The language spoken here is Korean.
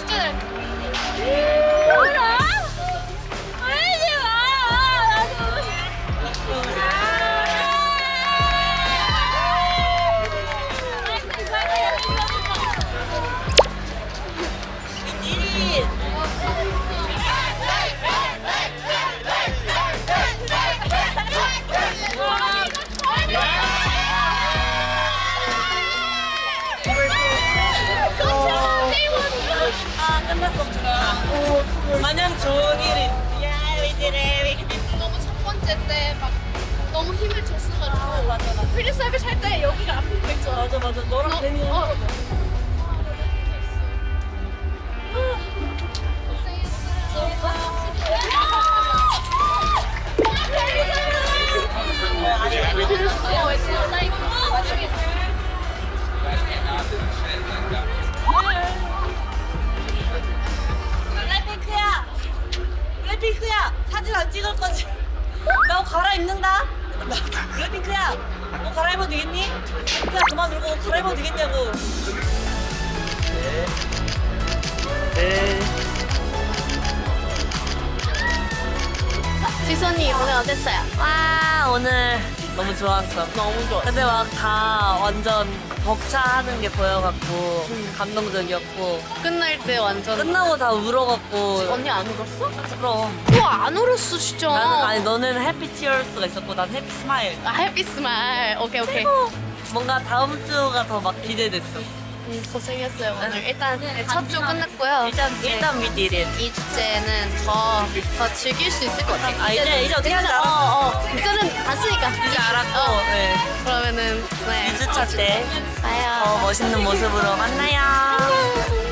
마냥 좋은 일이. 야, 왜 저래? 너무 첫 번째 때 막 너무 힘을 줬어가지고 맞아. 프리 서비스 할 때 여기가 아픈 거 있잖아. 맞아. 너랑 괜히 블랙핑크야! 사진 안 찍을 거지? 나 옷 갈아입는다? 블랙핑크야! 옷 갈아입어도 되겠니? 그냥 그만 울고 옷 갈아입어도 되겠냐고. 네. 지선이 오늘 어땠어요? 와, 오늘 너무 좋았어. 너무 좋아. 근데 막 다 완전 벅차하는 게 보여갖고 감동적이었고 끝날 때 완전 끝나고 다 울어갖고. 언니 안 울었어? 그럼 우와 안 울었어 진짜. 나는, 아니 너는 해피 티어스가 있었고 난 해피 스마일. 아 해피 스마일. 오케이. 뭔가 다음 주가 더 막 기대됐어. 고생했어요 오늘. 일단 첫 주 끝났고요. 일단 we did it. 이 주제는 더 즐길 수 있을 것 같아요. 아, 이제 어떻게 하는지 알았어. 이제는 봤으니까. 이제 알았고, 네. 그러면은 2주차 때 봐요. 더 멋있는 모습으로 만나요.